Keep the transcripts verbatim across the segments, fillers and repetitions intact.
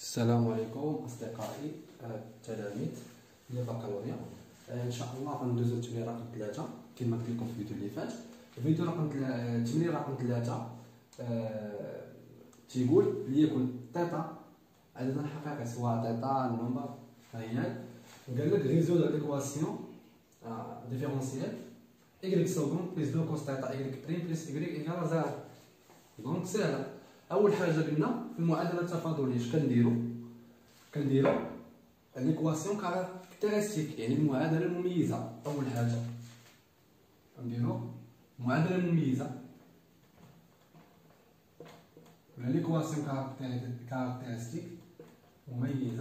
السلام عليكم أصدقائي التلاميذ ديال البكالوريا. إن شاء الله غندوزو التمرين رقم ثلاثة كما قلت لكم في الفيديو اللي فات. الفيديو رقم التمرين رقم ثلاثة أه... تيقول ليكن تيتا عدد حقيقي سواء تيتا نمبر ريال. قال لك ريزولر ليكواسيون ديفيرونسيال إكغيك سكوند بليس دو كوس تيتا إكغيك بريم بليس إكغيك إيكال زيرو. دونك ساهلة. أول حاجة قلنا في المعادلة التفاضلية اش كنديرو؟ كنديرو ليكواسيون كاركتيرستيك يعني المعادلة المميزة. أول حاجة كنديرو المعادلة المميزة ولا ليكواسيون كاركتيرستيك مميزة.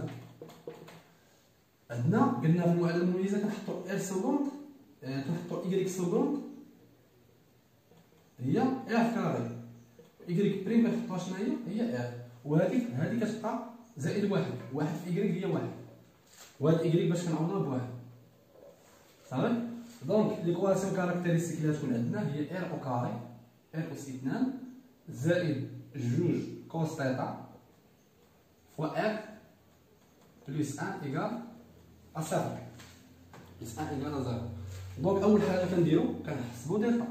عندنا قلنا في المعادلة المميزة كنحطو ال سكوند كنحطو إكغيك سكوند هي اف كاري إكغيك بريم كنحطوها شناهي هي اف، وهاديك هادي كتبقى زائد واحد، واحد في إكغيك هي واحد، وهاد إكغيك باش كنعوضوها بواحد صافي. دونك ليكواسيون كاركتيرستيك اللي غتكون عندنا هي ار او كاري ار اس اثنان زائد جوج كوس تيتا فوا اف بلس واحد إيكال ا صفر بلس واحد إيكال زيرو. دونك أول حاجة كنديرو كنحسبو دلتا.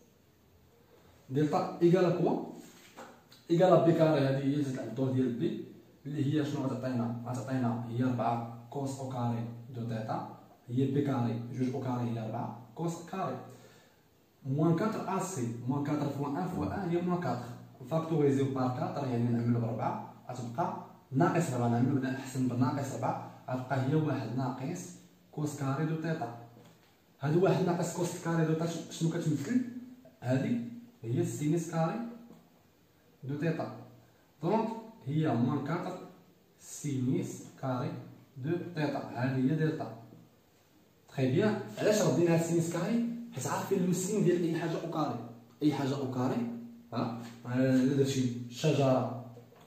دلتا إيكال كوا إيكال بي كاري، هادي هي جات على الدور ديال بي اللي هي شنو غتعطينا؟ غتعطينا هي أربعة كوس أو كاري دو تيتا، هي بي كاري جوج أو كاري هي أربعة كوس كاري موان أربعة أ سي موان أربعة فوا واحد فوا واحد هي موان أربعة نفاكتوريزيو بار أربعة يعني نعملو بربعة غتبقى ناقص ربعة، نعملو بدا أحسن بناقص ربعة غتبقى هي واحد ناقص كوس كاري دو تيتا. هاد واحد ناقص كوس كاري دو تيتا شنو كتمثل؟ هادي هي السينيس كاري دو تيتا. دونك هي موان أربعة سينيس كاري دو تيتا، هذه هي دلتا. تخي بيان. علاش ردينا هاد السينيس كاري؟ حيت عارفين لو سين ديال اي حاجه او كاري، اي حاجه او كاري ها درتي شجره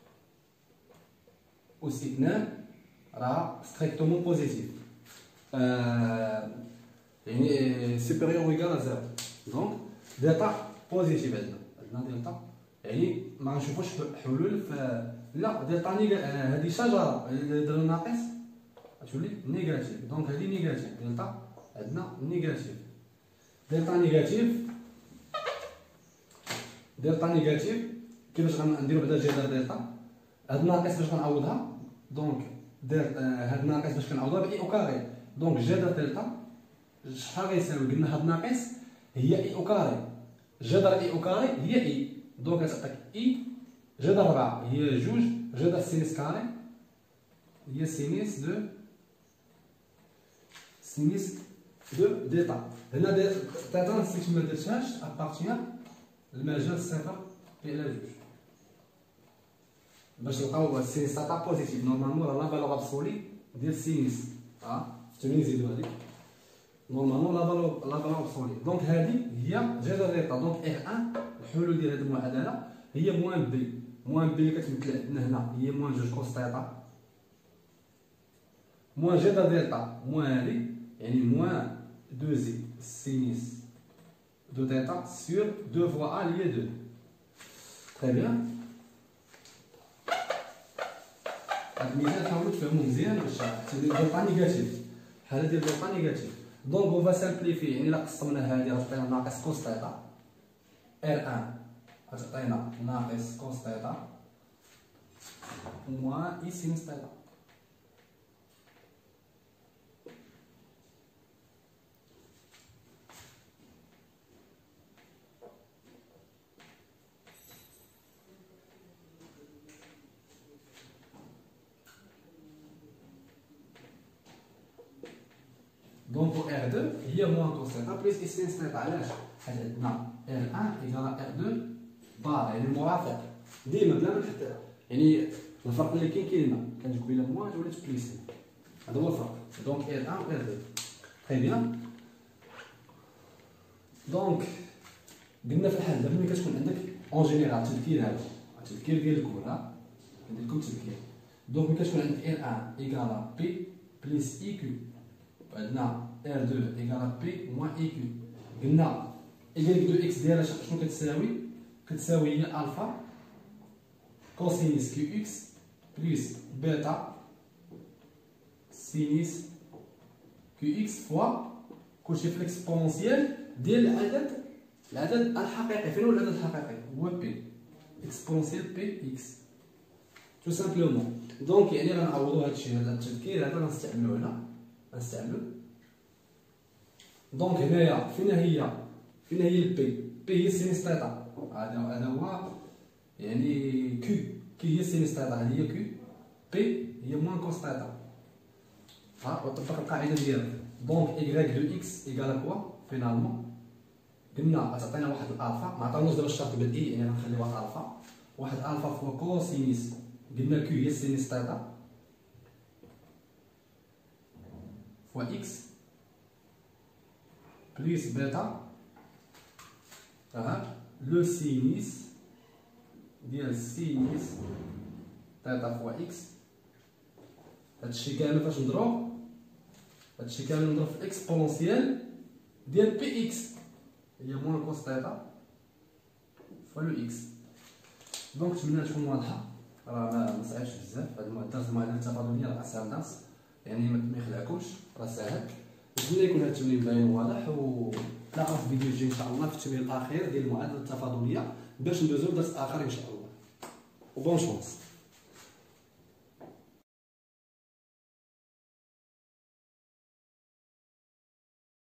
اس اثنان راه ستريكتومون بوزيتيف آه يعني سوبيريور ايكال زيرو. دونك دلتا بوزيتيف عندنا عندنا دلتا يعني ما نشوفوش حلول في لا دلتا نيجا. هذه شجره درنا ناقص غتولي نيجاتيف. دونك هذه نيجاتيف دلتا عندنا نيجاتيف دلتا نيجاتيف دلتا نيجاتيف. كيفاش غنديرو بعدا جذر دلتا؟ هاد ناقص باش غنعوضها دونك دلتا هاد ناقص باش كنعوضها باي او كاري. دونك جذر دلتا شحال غيساوي؟ قلنا هاد ناقص هي اي او كاري، جذر اي او كاري هي اي. دونك غتعطيك اي جذر أربعة هي جوج جذر سينيس كاري هي سينيس دو سينيس دو دلتا. هنا دلتا نسيت ما درتهاش ابارتيان المجال صفر بي على جوج باش نلقاو السينيس تاع بوزيتيف. نورمالمون راه لا فالور ابسولي ديال سينيس ها التمرين نزيدو هاديك نورمالمون لا فالور لا فالور ابسولي. دونك هادي هي جذر دلتا. دونك ار واحد الحلول ديال هاد المعادله هي موان بي. موان بي اللي كتمثل عندنا هنا هي موان جوج كوس تيتا موان جذر دلتا موان هادي يعني موان دو زي سينيس دو تيتا سور دو فوا ا اللي هي دو. تري بيان. هاد المثال حاولوا تفهموه مزيان باش دلتا نيجاتيف الحاله ديال دلتا نيجاتيف. دونك اون فا سامبليفي يعني الا قسمنا هادي غتعطينا ناقص كوس تيتا ار واحد غتعطينا ناقص كوس تيتا موان اي سينس تيتا. دونك ار اثنين هي موان كوس تيتا بلس اي سينس تيتا. علاش؟ حيت عندنا ار واحد ايكال ار اثنين بار يعني المرافق ديما بلا ما نحط يعني الفرق اللي كاين كاين هنا كانت قبيله موان ولات بليس هذا هو الفرق. دونك ار واحد و ار اثنين. تري بيان. دونك قلنا في الحل دابا ملي كتكون عندك اون جينيرال تذكير هذا التذكير ديال الكور ها كندير لكم تذكير. دونك ملي كتكون عندك ار واحد ايكال بي بلس اي كيو عندنا ار اثنين ايكال بي موان اي كيو. قلنا إيكغيك دو إكس ديالها شنو كتساوي؟ كتساوي هي ألفا كوسينيس كيو إكس بليس بيتا سينيس كيو اكس فوا كلشي في الاكسبونونسيال ديال العدد العدد الحقيقي. فين هو العدد الحقيقي؟ هو بي اكسبونونسيال بي اكس تو سامبلومون. دونك يعني غنعوضو هادشي، هذا التذكير هذا غنستعملو هنا، غنستعملو دونك هنايا فين هي فين هي البي؟ بي هي سينيس تيتا، هذا هذا هو يعني كيو كي هي سينيس تيتا، هذه هي كيو، بي هي موان كوس تيتا. ها وطبق القاعده ديالك. دونك إيكغيك دو إكس إيكال كوا فينالمون؟ قلنا غتعطينا واحد الألفا، ما عطاوناش دابا الشرط بدئي يعني غنخليوها ألفا، واحد ألفا فوا كوسينيس، قلنا كيو هي سينيس تيتا فوا إكس بليس بيتا ها لو سينيس ديال سينيس تيتا فوا إكس. هادشي كامل فاش نضرب هادشي كامل نضرب في الاكسبونونسيال ديال بي اكس هي موان كوس تيتا فوا لو اكس. دونك نتمنى تكون واضحه، راه ما صعيبش بزاف هاد الدرس المعادله التفاضليه، راه اسهل درس يعني ما يخلعكمش، راه ساهل. نتمنى يكون هاد التمرين باين وواضح، ونتلاقاو في الفيديو الجاي ان شاء الله في التمرين الاخير ديال المعادله التفاضليه باش ندوزو لدرس اخر ان شاء الله. وبون شونس.